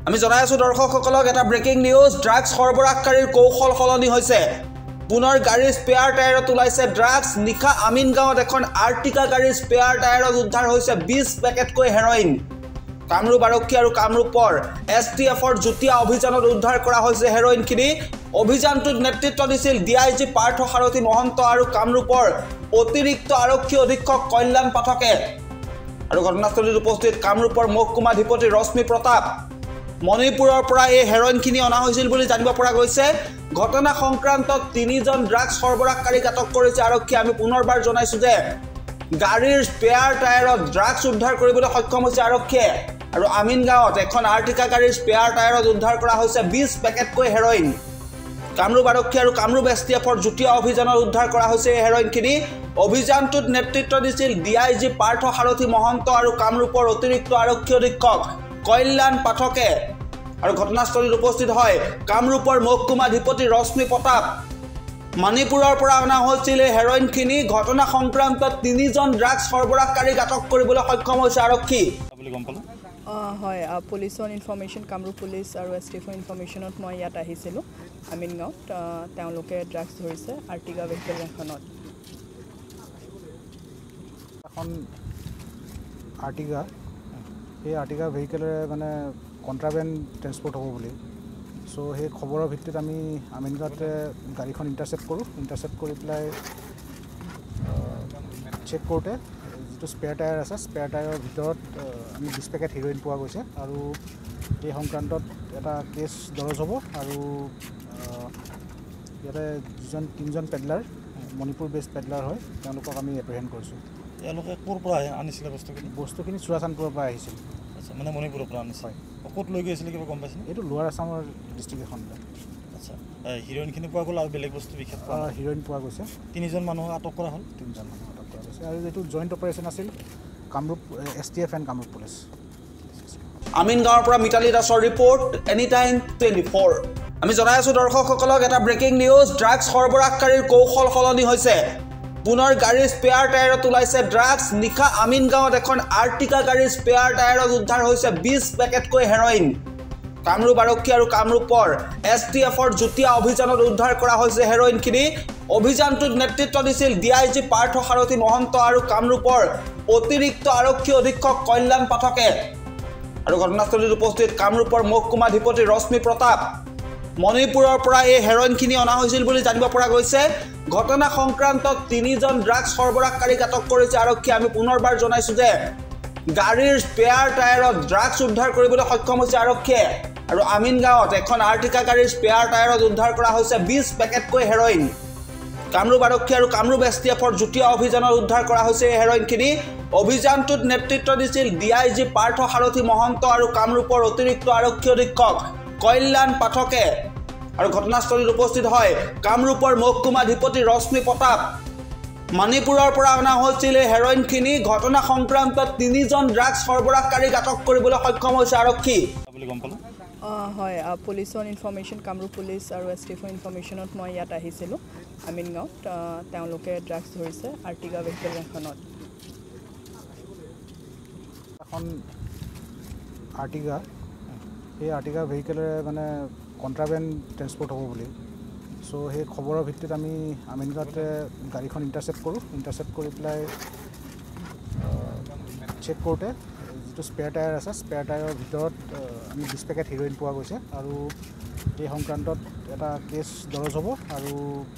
আমি জনাই আছো দৰ্শকসকলক এটা ব্ৰেকিং নিউজ ড্ৰাগছ সৰবৰাহকাৰীৰ কৌশল সলনি হৈছে পুনৰ গাড়ীৰ স্পেয়াৰ টায়াৰত ওলাইছে ড্ৰাগছ নিখা আমিন গাঁৱত এখন আৰ্টিকা গাড়ীৰ স্পেয়াৰ টায়াৰত উদ্ধাৰ হৈছে 20 পেকেটকৈ হেৰইন কামৰূপ আৰক্ষী আৰু কামৰূপৰ এছটিএফৰ যুটীয়া অভিযানত উদ্ধাৰ কৰা হৈছে হেৰইনখিনি অভিযানটোত নেতৃত্ব দিছিল ডিআইজি পাৰ্থ সাৰথী মহন্ত আৰু কামৰূপৰ অতিৰিক্ত আৰক্ষী অধীক্ষক কল্যাণ পাঠকে আৰু ঘটনাস্থলীত উপস্থিত কামৰূপৰ মহকুমাধিপতি ৰশ্মি প্ৰতাপ মণিপুৰৰ পৰা এই হেৰইনখিনি অনা হৈছিল বুলি জানিব পৰা গৈছে ঘটনা সংক্ৰান্তত 3জন ড্ৰাগছ সৰবৰাহকাৰীক আটক কৰিছে আৰক্ষী আমি পুনৰবাৰ জনাইছো যে গাড়ীৰ স্পেয়াৰ টায়াৰত ড্ৰাগছ উদ্ধাৰ কৰিবলৈ সক্ষম হৈছে আৰক্ষীয়ে আৰু আমিন গাঁৱত এখন আৰ্টিকা গাড়ীৰ স্পেয়াৰ টায়াৰত উদ্ধাৰ কৰা হৈছে 20 পেকেটকৈ হেৰইন কামৰূপ আৰক্ষী আৰু কামৰূপ এছটিএফৰ যুটীয়া অভিযানত উদ্ধাৰ কৰা হৈছে এই হেৰইনখিনি অভিযানটোত নেতৃত্ব দিছিল ডিআইজি পাৰ্থ সাৰথী মহন্ত আৰু কামৰূপৰ অতিৰিক্ত আৰক্ষী অধীক্ষক কল্যাণ পাঠকে আৰু ঘটনাস্থলীত উপস্থিত হয় কামৰূপৰ মহকুমাধিপতি ৰশ্মি প্ৰতাপ মণিপুৰৰ পৰা অনা হৈছিল হেৰইনখিনি ঘটনা সংক্ৰান্তত 3জন ড্ৰাগছ সৰবৰাহকাৰীক আটক কৰিবলৈ সক্ষম হৈছে আৰক্ষী হয় পুলিচৰ ইনফৰমেশ্যন কামৰূপ পুলিচ আৰু এছটিএফৰ ইনফৰমেশ্যনত মই ইয়াত আহিছিলোঁ আমিন গাঁৱত তেওঁলোকে ড্ৰাগছ ধৰিছে আৰ্টিকা ভেহিকেল এখনত এখন আৰ্টিকা সেই আৰ্টিকা ভেহিকেলেৰে মানে কণ্ট্ৰাবেণ্ড ট্ৰেন্সপৰ্ট হ'ব বুলি চ' সেই খবৰৰ ভিত্তিত আমি আমিন গাঁৱতে গাড়ীখন ইণ্টাৰচেপ্ট কৰোঁ ইণ্টাৰচেপ্ট কৰি পেলাই চেক কৰোঁতে যিটো স্পেয়াৰ টায়াৰ আছে স্পেয়াৰ টায়াৰৰ ভিতৰত আমি 20 পেকেট হেৰইন পোৱা গৈছে আৰু এই সংক্ৰান্তত এটা কেছ দৰজ হ'ব আৰু ইয়াতে 3জন পেডলাৰ মণিপুৰ বেছড পেডলাৰ হয় তেওঁলোকক আমি এপ্ৰিহেণ্ড কৰিছোঁ তেওঁলোকে ক'ৰ পৰা আনিছিলে বস্তুখিনি চুৰাচান্দপুৰৰ পৰা আহিছিল আচ্ছা মানে মণিপুৰৰ পৰা আনিছে ক'ত লৈ গৈছিলে কিবা গম পাইছেনে এইটো লোৱাৰ আছামৰ ডিষ্ট্ৰিক্ট এখন আচ্ছা হিৰইনখিনি পোৱা গ'ল আৰু বেলেগ বস্তু বিশেষ হিৰইন পোৱা গৈছে 3জন মানুহক আটক কৰা হ'ল 3জন মানুহক আটক কৰা গৈছে আৰু এইটো জইণ্ট অপাৰেশ্যন আছিল Kamrup STF and Kamrup police Amin গাঁৱৰ পৰা মিতালী দাসৰ ৰিপৰ্ট এনিটাইম 24 আমি জনাই আছো দৰ্শকসকলক এটা ব্ৰেকিং নিউজ ড্ৰাগছ সৰবৰাহকাৰীৰ কৌশল সলনি হৈছে পুনৰ গাড়ীৰ স্পেয়াৰ টায়াৰত ওলাইছে ড্ৰাগছ নিখা আমিন গাঁৱত এখন আৰ্টিকা গাড়ীৰ স্পেয়াৰ টায়াৰত উদ্ধাৰ হৈছে 20 পেকেটকৈ হেৰইন কামৰূপ আৰক্ষী আৰু কামৰূপৰ এছটিএফৰ যুটীয়া অভিযানত উদ্ধাৰ কৰা হৈছে হেৰইনখিনি অভিযানটোত নেতৃত্ব দিছিল ডিআইজি পাৰ্থ সাৰথী মহন্ত আৰু কামৰূপৰ অতিৰিক্ত আৰক্ষী অধীক্ষক কল্যাণ পাঠকে আৰু ঘটনাস্থলীত উপস্থিত কামৰূপৰ মহকুমাধিপতি ৰশ্মি প্ৰতাপ মণিপুৰৰ পৰা এই হেৰইনখিনি অনা হৈছিল বুলি জানিব পৰা গৈছে ঘটনা সংক্ৰান্তত 3জন ড্ৰাগছ সৰবৰাহকাৰীক আটক কৰিছে আৰক্ষী আমি পুনৰবাৰ জনাইছো যে গাড়ীৰ স্পেয়াৰ টায়াৰত ড্ৰাগছ উদ্ধাৰ কৰিবলৈ সক্ষম হৈছে আৰক্ষীয়ে আৰু আমিন গাঁৱত এখন আৰ্টিকা গাড়ীৰ স্পেয়াৰ টায়াৰত উদ্ধাৰ কৰা হৈছে 20 পেকেটকৈ হেৰইন কামৰূপ আৰক্ষী আৰু কামৰূপ এছটিএফৰ যুটীয়া অভিযানত উদ্ধাৰ কৰা হৈছে এই হেৰইনখিনি অভিযানটোত নেতৃত্ব দিছিল ডিআইজি পাৰ্থ সাৰথী মহন্ত আৰু কামৰূপৰ অতিৰিক্ত আৰক্ষী অধীক্ষক কল্যাণ পাঠকে আৰু ঘটনাস্থলীত উপস্থিত হয় কামৰূপৰ মহকুমাধিপতি ৰশ্মি প্ৰতাপ মণিপুৰৰ পৰা অনা হৈছিল হেৰইনখিনি ঘটনা সংক্ৰান্তত 3জন ড্ৰাগছ সৰবৰাহকাৰীক আটক কৰিবলৈ সক্ষম হৈছে আৰক্ষী হয় পুলিচৰ ইনফৰমেশ্যন কামৰূপ পুলিচ আৰু এছটিএফৰ ইনফৰমেশ্যনত মই ইয়াত আহিছিলোঁ আমিন গাঁৱত তেওঁলোকে ড্ৰাগছ ধৰিছে আৰ্টিকা ভেহিকেল এখনত এখন আৰ্টিকা সেই আৰ্টিকা ভেহিকেলেৰে মানে কণ্ট্ৰাবেণ্ড ট্ৰেন্সপৰ্ট হ'ব বুলি চ' সেই খবৰৰ ভিত্তিত আমি আমিন গাঁৱতে গাড়ীখন ইণ্টাৰচেপ্ট কৰোঁ ইণ্টাৰচেপ্ট কৰি পেলাই চেক কৰোঁতে যিটো স্পেয়াৰ টায়াৰ আছে স্পেয়াৰ টায়াৰৰ ভিতৰত আমি 20 পেকেট হেৰইন পোৱা গৈছে আৰু এই সংক্ৰান্তত এটা কেছ দৰজ হ'ব আৰু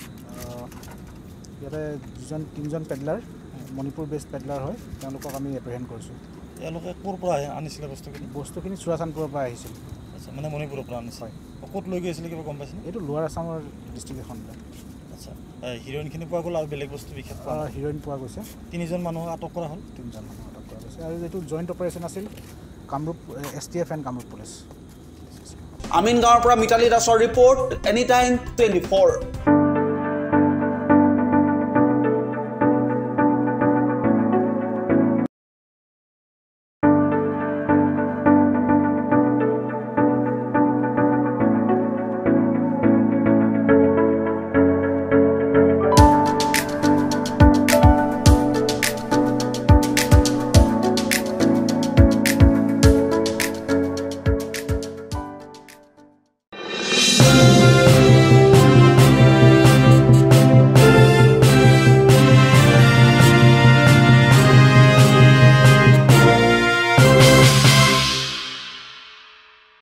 ইয়াতে 3জন পেডলাৰ মণিপুৰ বেছড পেডলাৰ হয় তেওঁলোকক আমি এপ্ৰিহেণ্ড কৰিছোঁ তেওঁলোকে ক'ৰ পৰা আনিছিলে বস্তুখিনি চুৰাচান্দপুৰৰ পৰা আহিছিল আচ্ছা মানে মণিপুৰৰ পৰা আনিছে ক'ত লৈ গৈছিলে কিবা গম পাইছেনে এইটো লোৱাৰ আছামৰ ডিষ্ট্ৰিক্ট এখন আচ্ছা হিৰইনখিনি পোৱা গ'ল আৰু বেলেগ বস্তু বিশেষ হিৰইন পোৱা গৈছে 3জন মানুহক আটক কৰা হ'ল 3জন মানুহক আটক কৰা গৈছে আৰু এইটো জইণ্ট অপাৰেশ্যন আছিল Kamrup STF and Kamrup police Amin গাঁৱৰ পৰা মিতালী দাসৰ ৰিপৰ্ট এনিটাইম 24